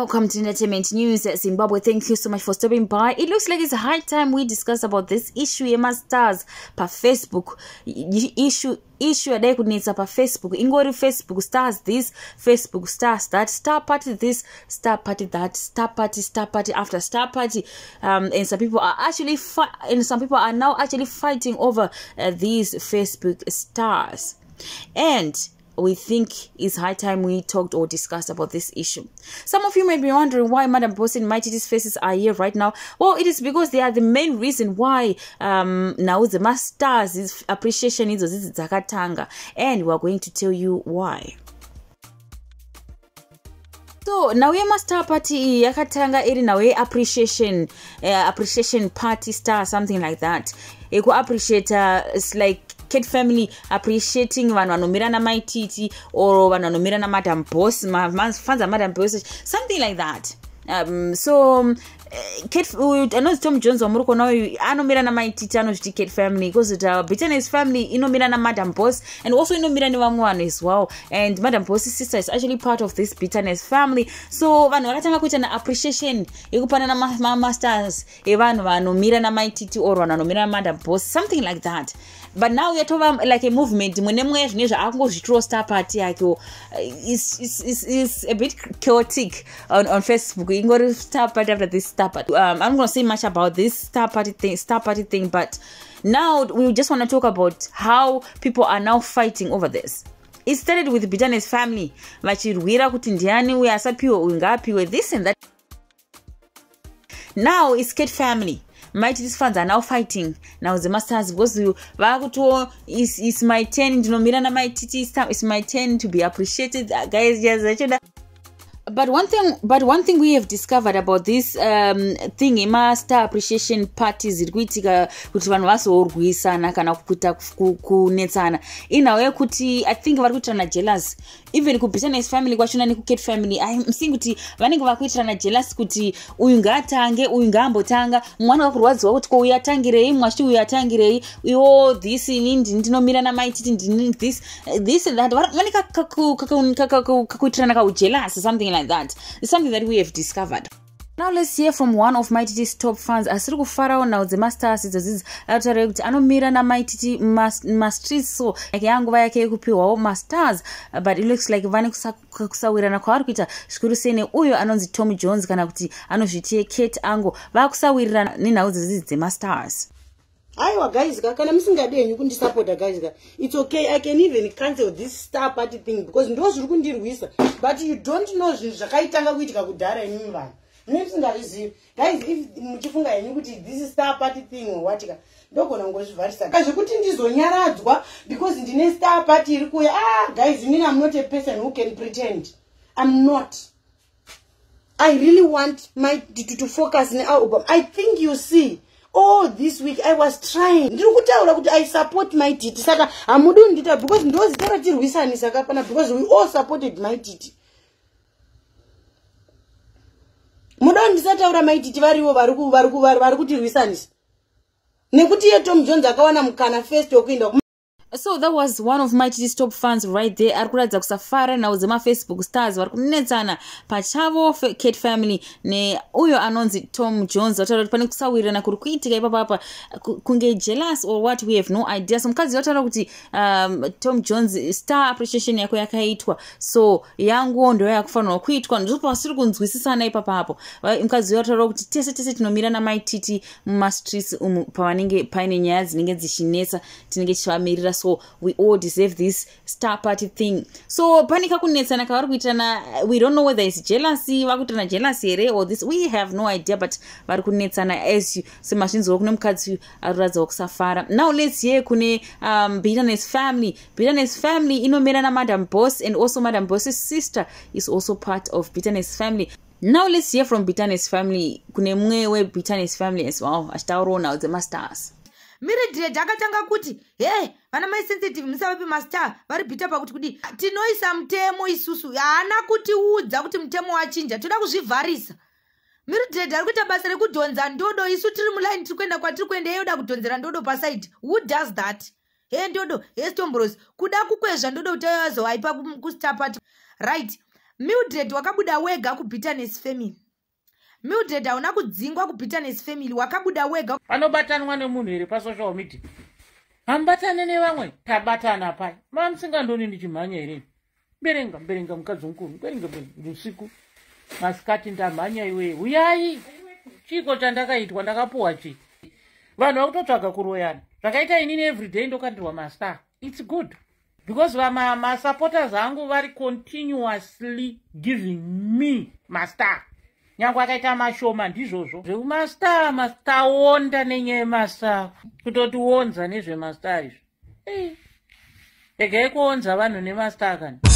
Welcome to Entertainment News Zimbabwe. Thank you so much for stopping by. It looks like it's a high time we discuss about this issue. Yema stars pa Facebook issue adai kunetsa pa Facebook. Ingori Facebook stars this, Facebook stars that, star party this, star party that, star party after star party. And some people are actually some people are now actually fighting over these Facebook stars. And we think it's high time we talked or discussed about this issue. Some of you may be wondering why Madam Boss and Mighty T's faces are here right now. Well, it is because they are the main reason why now the masters is appreciation is Zakatanga, and we are going to tell you why. So now we master party yakatanga iri now appreciation party star, something like that. Eku appreciate it's like Kid family appreciating vanhu vanomira Mighty T or vanhu vanomira Madam Boss, fans of Madam Boss, something like that. So Kid, I know Tom Jones or Muruko now anomira Mighty T anozviti Kid family because Bitterness family inomira Madam Boss and also inomira nevamwe as well, and Madam Boss's sister is actually part of this Bitterness family. So vanhu vakatanga kuita na appreciation yekupana na masters evanhu vanomira Mighty T or vanhu vanomira Madam Boss, something like that. But now we are talking like a movement. Star party is a bit chaotic on Facebook. You got to star party after this star party. I'm not gonna say much about this star party thing, but now we just want to talk about how people are now fighting over this. It started with Bitterness family. This and that. Now it's Kid family. Mighty T's fans are now fighting. Now the masters because it's my turn. Mighty T, it's my turn to be appreciated, guys. Yes, But one thing we have discovered about this thing, master appreciation parties, ikuitika kuti vanhu vasorwisana kana kuita kunetsana. In a way kuti I think vari kuitirana jealous. Even ku Bitterness family kwachona neku Kid family, I'm seeing kuti vanenge vakuitirana jealous kuti uyu ngaatange, uyu ngaambotanga, mwana wakurwadziwa kuti ko uyu atangirei, mwashi uyu atangirei, oh this ndinomira Mighty T, this and that. Vanenge kakuitirana ka jealous, something like that. It's something that we have discovered. Now let's hear from one of Mighty T's top fans. Asiri kufarawo now the masters is ataure kuti anomira na Mighty T masters, so like yanguva yake yekupiwawo masters, but it looks like vane kusawirana kwavari kuita zvikuru sei neuyo anonzi Tom Jones kana kuti anozviti Kate Angle vakusawirirana nenhau dzemasters. Aiwa guys, kana musingade kundisupporta guys, it's okay. I can even cancel this star party thing because ndo zviri kundirwisa, but you don't know zvakaitanga kuitika kudhara imi vanhu. Musingazvizivi guys, if muchifunga henyu kuti this is star party thing or what, ndogona ngozvivharisa zvekuti ndizonyaradzwa because ndine star party iri kuya. Guys, I'm not a person who can pretend. I'm not. I really want my to focus on our album. I think you see. Oh, this week I was trying. I support Mighty T. Saka amudu ndita because ndozi tara tirwisani saka pana because we all supported Mighty T. Muda ndisataura Mighty T variwo vari kutirwisani. Nekuti ye Tom Jones akawana mukana first yokuenda. So that was one of Mighty T's top fans right there. Arikuradza kusafara now zema Facebook stars vari kunetsana pachavo Kid family ne uyo anonzi Tom Jones. Wataura kuti pane kusawirirana kuri kuitika ipapa kunge jealous or what, we have no idea. So mukadzi wataura kuti Tom Jones star appreciation yako yakaitwa, so yangu ndo yakufanirwa kuitwa, ndipo pasiri kunzwisisana ipapa hapo. Mukadzi wataura kuti tese tinomira na Mighty T masters pavanenge paine nyaya dzinenge dzichinetsa tinenge tichivamirira. So we all deserve this star party thing. So panika kunetsana kavari kuitana, we don't know whether it's jealousy, vakuitana jealousy here or this, we have no idea, but vari kunetsana as you semazvinzwa kune mukadzi aruradza kusafara. Now let's hear kune Bitterness family. Bitterness family inomira na Madam Boss, and also Madam Boss's sister is also part of Bitterness family. Now let's hear from Bitterness family. Kune mwe Bitterness family as well. Ashtauro now the masters. Miri akatanga kuti hey vana mai sensitive musavapi master vari bita pakuti kuti tinoisa mutemo isusu haana kuti udza kuti mutemo wachinja, toda kuzvivharisa. Miri ari kuita basa rekudhonza ndodo, isu tiri muline tiri kuenda kwatiri kuenda yoda kudhonzera ndodo paside. Who does that? Hey ndodo, hey Stombros, kuda kukwezva ndodo kuti yazovaipa kustar party. Right. Mildred wakabuda wega kubitterness family. Mildred hauna kudzingwa kubitterness family, wakabuda wega. Anobatanwa nemunhu here pasocial media. Hambatane nevamwe, tabatana pai. Mamusingandoni ndichimhanya here. Berenga mukadzi mukuru, berenga usiku. Masikati ndamhanya iwe. Uyai. Chiko chandakaitwa ndakapuwa chi. Vanhu vakutotsvaga kuroyana. Zvakaita inini everyday ndokandirwa mastar. It's good. Because my supporters angu vari continuously giving me mastar. Nyangu akaita mashoma ndizvozvo. Mastar onda nenyaya mastar. Kutoti wonza nezve mastar izvo. Regai kuonza vanhu nemastar kani.